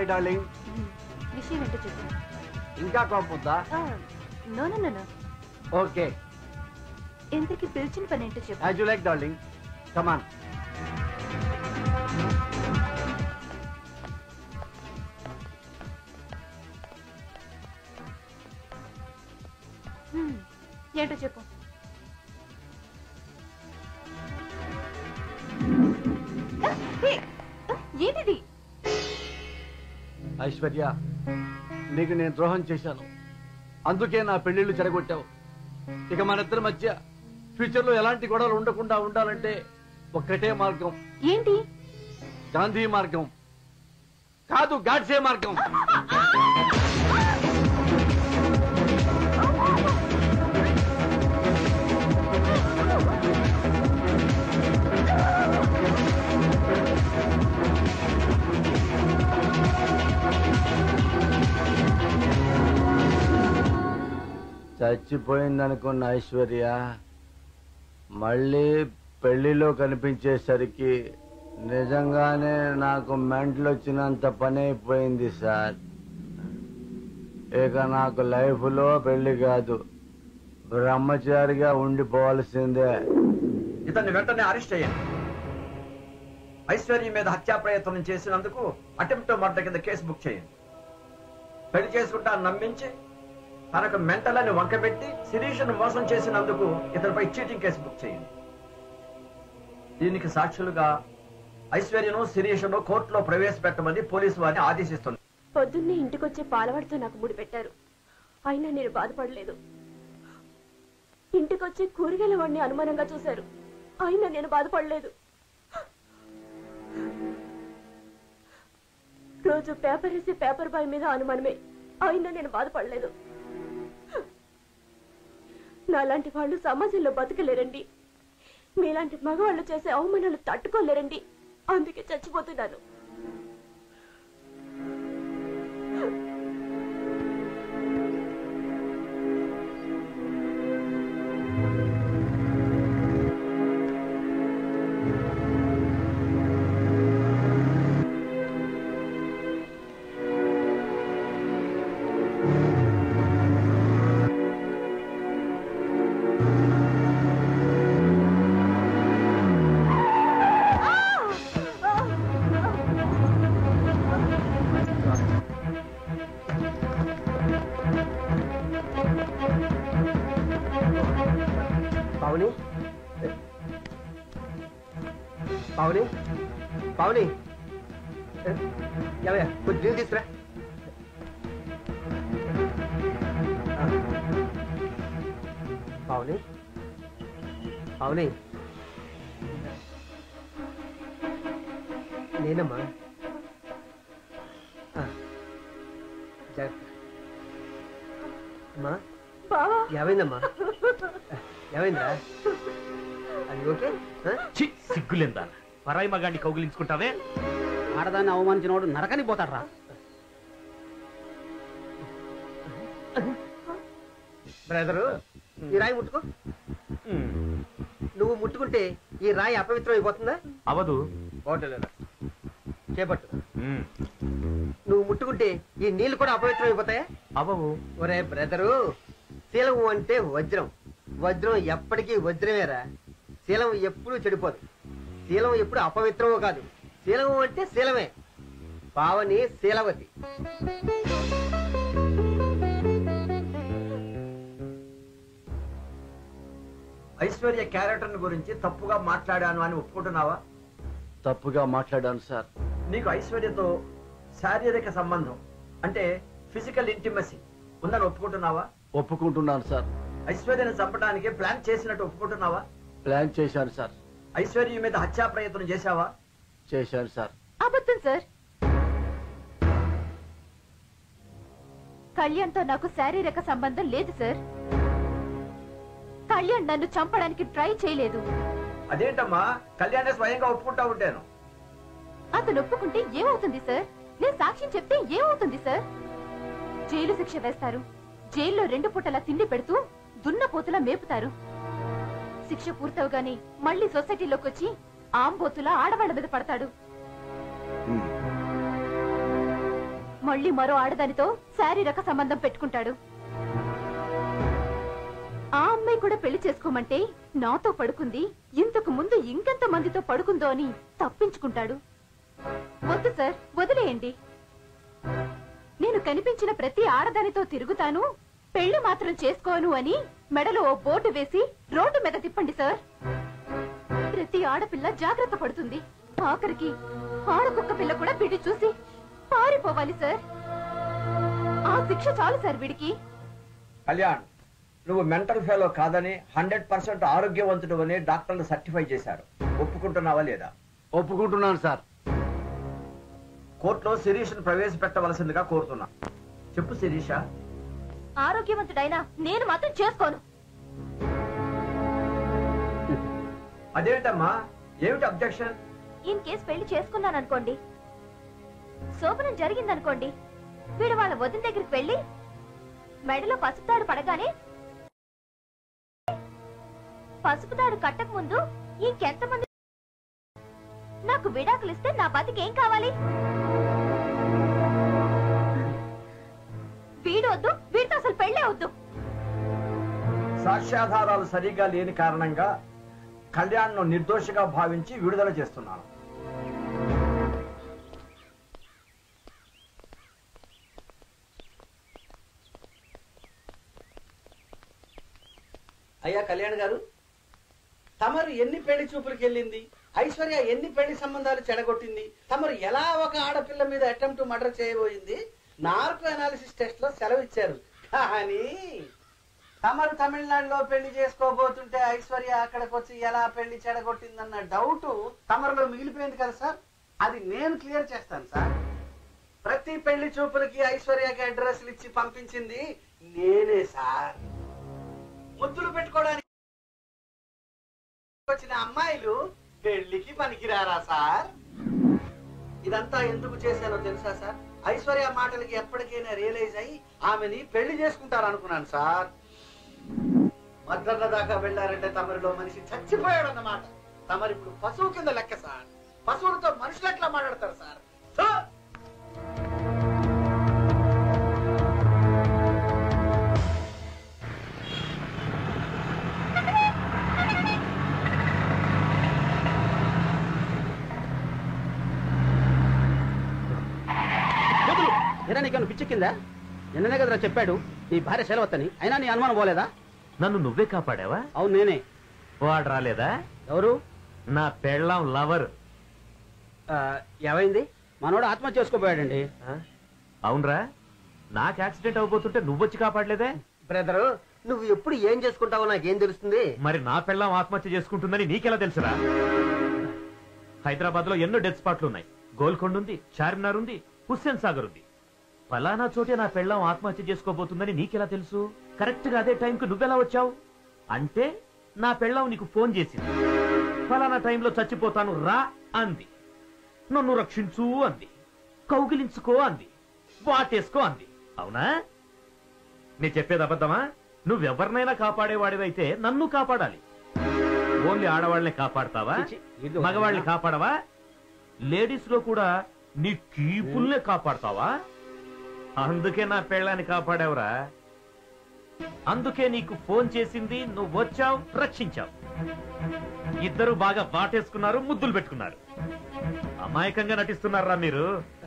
Hi darling. విషయం ఏంటో చెప్పు. ఇంకా కోపొద్దా? No no no no. Okay. ఇంతకీ పిలిచిన పని ఏంటో చెప్పు. As you like darling. Come on. ఏంటో చెప్పు. ఏంటిది? ఐశ్వర్య, నీకు నేను ద్రోహం చేశాను, అందుకే నా పెళ్లిళ్ళు చెడగొట్టావు. ఇక మన ఇద్దరి మధ్య ఫ్యూచర్ లో ఎలాంటి గొడవలు ఉండకుండా ఉండాలంటే ఒక్కటే మార్గం. ఏంటి? గాంధీ మార్గం కాదు, గాడ్సే మార్గం. చచ్చిపోయిందనుకున్న ఐశ్వర్య మళ్ళీ పెళ్లిలో కనిపించేసరికి నిజంగానే నాకు మెంటలు వచ్చినంత పని అయిపోయింది సార్. ఇక నాకు లైఫ్ లో పెళ్లి కాదు, బ్రహ్మచారిగా ఉండిపోవాల్సిందే. ఇతన్ని వెంటనే అరెస్ట్ చేయండి. ఐశ్వర్య మీద హత్యా ప్రయత్నం చేసినందుకు అటెంప్ట్ మర్డర్ కింద కేసు బుక్ చేయండి. పెళ్లి చేసుకుంటా నమ్మించి తనకు మెంటలని వంకబెట్టి శిరీషను మోసం చేసినందుకు ఇతనిపై చీటింగ్ కేసు బుక్ చేయండి. దీనికి సాక్షులుగా ఐశ్వర్యను శిరీషను కోర్టులో ప్రవేశపెట్టమని పోలీసు వారిని ఆదేశిస్తుంది. పొద్దున్నే ఇంటికొచ్చే పాలవాడితో నాకు ముడి పెట్టారు, అయినా నేను బాధపడలేదు. ఇంటికొచ్చే కూరగాయల వాడిని అనుమానంగా చూశారు, అయినా నేను బాధపడలేదు. రోజు పేపర్ వేసే పేపర్ బాయ్ మీద అనుమానమే, అయినా నేను బాధపడలేదు. నాలాంటి వాళ్ళు సమాజంలో బతకలేరండి, మీలాంటి మగవాళ్ళు చేసే అవమానాలు తట్టుకోలేరండి, అందుకే చచ్చిపోతున్నాను. పావని, పావని, పావని, ఏమయ్యా కొంచెం నీళ్ళు తీసుకురా. పావని, పావని, నేనమ్మా. అమ్మా, ఏమైందమ్మా? ఏమైందా? అది ఓకే? సిగ్గులేందా? పరాయి మగాన్ని కౌగిలించుకుంటావే? ఆడదాన్ని అవమానించినవాడు నరకని పోతాడ్రా. బ్రదరు, ఈ రాయి ముట్టుకో. నువ్వు ముట్టుకుంటే ఈ రాయి అపవిత్రం అయిపోతుందా? అవదు. హోటల్ చేపట్టు. నువ్వు ముట్టుకుంటే ఈ నీళ్లు కూడా అపవిత్రం అయిపోతాయా? అవవు. ఒరే బ్రదరు, శీలము అంటే వజ్రం, వజ్రం ఎప్పటికీ వజ్రమేరా. శీలం ఎప్పుడూ చెడిపోదు, శీలం ఎప్పుడు అపవిత్రమో కాదు. శీలము అంటే శీలమే. పావని శీలవతి. ఐశ్వర్య క్యారెక్టర్ గురించి తప్పుగా మాట్లాడాను అని ఒప్పుకుంటున్నావా? తప్పుగా మాట్లాడాను సార్. నీకు ఐశ్వర్యతో శారీరక సంబంధం అంటే ఫిజికల్ ఇంటిమసీ ఉందని ఒప్పుకుంటున్నావా? ఒప్పుకుంటున్నాను సార్. ఐశ్వర్యను చంపడానికి ప్లాన్ చేసినట్టు ఒప్పుకుంటున్నావా? ప్లాన్ చేశాను సార్. ఐశ్వర్య మీద హత్యా ప్రయత్నం చేశావా? చేశాను సార్. అబద్ధం సార్. కళ్యాణ్తో నాకు శారీరక సంబంధం లేదు సార్. కళ్యాణ్ నన్ను చంపడానికి ట్రై చేయలేదు. అదేంటమ్మా, కళ్యాణ్ స్వయంగా ఒప్పుకుంటా ఉంటాను. అతను ఒప్పుకుంటే ఏమవుతుంది సార్? నేను సాక్ష్యం చెప్తే ఏమవుతుంది సార్? జైలు శిక్ష వేస్తారు, జైల్లో 2 పూటలా తిండి పెడుతూ దున్నపోతులా మేపుతారు. శిక్ష పూర్తవగానే మళ్ళీ సొసైటీలోకి వచ్చి ఆంబోతులా ఆడవాళ్ల మీద పడతాడు. మళ్ళీ మరో ఆడదానితో శారీరక సంబంధం పెట్టుకుంటాడు. ఆ అమ్మాయి కూడా పెళ్లి చేసుకోమంటే నాతో పడుకుంది, ఇంతకు ముందు ఇంకెంత మందితో పడుకుందో అని తప్పించుకుంటాడు. వద్దు సార్, వదిలేయండి. నేను కనిపించిన ప్రతి ఆడదానితో తిరుగుతాను, పెళ్లి మాత్రం చేసుకోను అని మెడలో ఓ బోర్డు వేసి రోడ్డు మీద తిప్పండి సార్. ప్రతి ఆడపిల్ల జాగ్రత్త పడుతుంది. ఆఖరికి ఆడకుక్క పిల్ల కూడా వీడి చూసి పారిపోవాలి సార్. ఆ శిక్ష చాలు సార్ వీడికి. కళ్యాణ్, నువ్వు మెంటల్ ఫెలో కాదని 100% ఆరోగ్యవంతుడు అని డాక్టర్లు సర్టిఫై చేశారు. ఒప్పుకుంటున్నావా లేదా? ఒప్పుకుంటున్నాను సార్. కోర్టులో శిరీష్ ప్రవేశపెట్టవలసిందిగా కోరుతున్నా. చెప్పు శిరీష. ఆరోగ్యవంతుడైనా నేను మాత్రం చేసుకోను. అదేంటమ్మా, ఏమిటి అబ్జెక్షన్? ఇన్ కేసు పెళ్లి చేసుకున్నాననుకోండి, శోభనం జరిగిందనుకోండి, వీడు వాళ్ళ వదిన దగ్గరికి వెళ్ళి మెడలో పసుపుతాడు పడగానే పసుపుతాడు కట్టక ముందు ఇంకెంతమంది నాకు విడాకులిస్తే నా బతికేం కావాలి? వీడు వద్దు, వీడితో అసలు పెళ్లే వద్దు. సాక్ష్యాధారాలు సరిగా లేని కారణంగా కళ్యాణ్ ను నిర్దోషిగా భావించి విడుదల చేస్తున్నాను. అయ్యా కళ్యాణ్ గారు, తమరు ఎన్ని పెళ్లి చూపులకు వెళ్ళింది, ఐశ్వర్య ఎన్ని పెళ్లి సంబంధాలు చెడగొట్టింది, తమరు ఎలా ఒక ఆడపిల్ల మీద అటెంప్ట్ మర్డర్ చేయబోయింది నార్కో అనాలిసిస్ టెస్ట్ లో సెలవు ఇచ్చారు. కానీ తమరు తమిళనాడులో పెళ్లి చేసుకోబోతుంటే ఐశ్వర్య అక్కడికి వచ్చి ఎలా పెళ్లి చెడగొట్టిందన్న డౌట్ తమరులో మిగిలిపోయింది కదా సార్. అది నేను క్లియర్ చేస్తాను సార్. ప్రతి పెళ్లి చూపులకి ఐశ్వర్యకి అడ్రస్లు ఇచ్చి పంపించింది నేనే సార్. ముద్దులు పెట్టుకోవడానికి వచ్చిన అమ్మాయిలు పెళ్లికి పనికిరారా సార్? ఇదంతా ఎందుకు చేశానో తెలుసా సార్? ఐశ్వర్య మాటలకి ఎప్పటికైనా రియలైజ్ అయ్యి ఆమెని పెళ్లి చేసుకుంటారు అనుకున్నాను సార్. మద్దర్ల దాకా వెళ్ళారంటే తమరిలో మనిషి చచ్చిపోయాడు అన్నమాట. తమరు ఇప్పుడు పశువు కింద లెక్క సార్. పశువులతో మనుషులు ఎట్లా మాట్లాడతారు సార్? ఏరా నీకేమైనా పిచ్చెక్కిందా? నిన్ననే కదరా చెప్పాడు నీ భార్య శైలవత్తని, అయినా నీ అనుమానం పోలేదా? నన్ను నువ్వే కాపాడావా? అవును నేనే. వాడు రాలేదా? ఎవరు? నా పెళ్ళాం లవర్. ఏమైంది? మనోడు ఆత్మహత్య చేసుకోపోయాడండి. అవునరా, నాకు యాక్సిడెంట్ అవబోతుంటే నువ్వొచ్చి కాపాడలేదే? బ్రదరు, నువ్వు ఎప్పుడు ఏం చేసుకుంటావో నాకేం తెలుస్తుంది? మరి నా పెళ్ళాం ఆత్మహత్య చేసుకుంటుందని నీకెలా తెలుసురా? హైదరాబాద్ లో ఎన్నో డెత్ స్పాట్లు ఉన్నాయి. గోల్కొండ ఉంది, చార్మినార్ ఉంది, హుస్సేన్ సాగర్ ఉంది. ఫలానా చోటే నా పెళ్ళాం ఆత్మహత్య చేసుకోబోతుందని నీకెలా తెలుసు? కరెక్ట్ గా అదే టైంకి నువ్వెలా వచ్చావు? అంటే నా పెళ్ళాం నీకు ఫోన్ చేసింది, ఫలానా టైంలో చచ్చిపోతాను రా అంది, నన్ను రక్షించు అంది, కౌగిలించుకో అంది, వాటేసుకో అంది. అవునా? నీ చెప్పేది అబద్ధమా? నువ్వెవరినైనా కాపాడేవాడివైతే నన్ను కాపాడాలి. ఓన్లీ ఆడవాళ్ళని కాపాడతావా? మగవాళ్ళని కాపాడవా? లేడీస్ లో కూడా నీ కీపుల్నే కాపాడతావా? అందుకే నా పెళ్ళాన్ని కాపాడావురా. అందుకే నీకు ఫోన్ చేసింది, నువ్వు వచ్చావు, రక్షించావు. ఇద్దరు బాగా వాటేసుకున్నారు, ముద్దులు పెట్టుకున్నారు. అమాయకంగా నటిస్తున్నారా మీరు?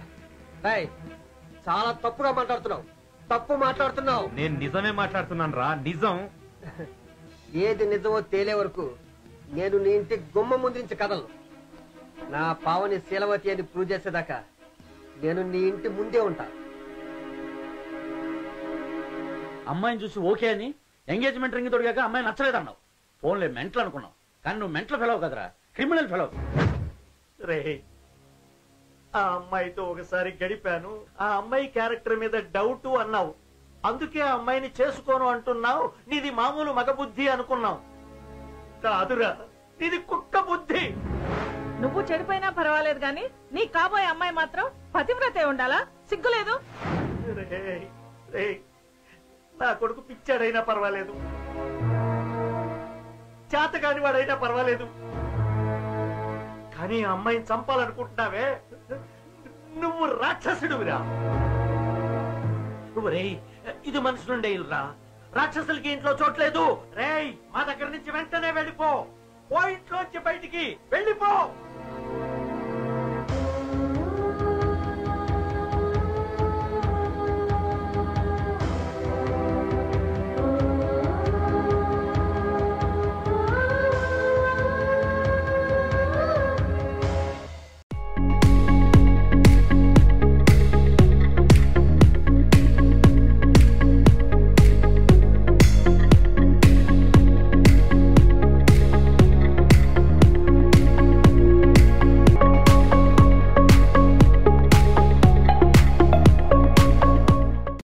చాలా తప్పుగా మాట్లాడుతున్నావు. తప్పు మాట్లాడుతున్నావు. నేను నిజమే మాట్లాడుతున్నాను రా, నిజం. ఏది నిజమో తేలే వరకు నేను నీ ఇంటి గుమ్మ ముందు నుంచి కదలను. నా పావని శీలవతి అని ప్రూవ్ చేసేదాకా నేను నీ ఇంటి ముందే ఉంటా. అమ్మాయిని చూసి ఓకే అని ఎంగేజ్మెంట్ రింగ్ తొడిగాక అమ్మాయి నచ్చలేదన్నావు. ఫోన్లే మెంటల్ అనుకున్నావు, కానీ నువ్వు మెంటల్ ఫెలవు కదరా, క్రిమినల్ ఫెలవు. రే, ఆ అమ్మాయితో ఒకసారి గడిపాను, ఆ అమ్మాయి క్యారెక్టర్ మీద డౌట్ అన్నావు, అందుకే ఆ అమ్మాయిని చేసుకోను అంటున్నావు. నీది మామూలు మగ బుద్ధి అనుకున్నావు. కాదురా, నీది కుక్క బుద్ధి. నువ్వు చెడిపోయినా పర్వాలేదు గాని నీ కాబోయే అమ్మాయి మాత్రం పతివ్రతే ఉండాలా? సిగ్గులేదు? నా కొడుకు పిచ్చాడైనా పర్వాలేదు, చేతకాని వాడైనా పర్వాలేదు, కానీ ఆ అమ్మాయిని చంపాలనుకుంటున్నావే, నువ్వు రాక్షసుడివిరా. ఒరేయ్, ఇది మనుషులుండే ఇల్లురా, రాక్షసులకి ఇంట్లో చోట్లేదు. రేయ్, మా దగ్గర నుంచి వెంటనే వెళ్ళిపో, ఓ ఇంట్లోంచి బయటికి వెళ్ళిపో.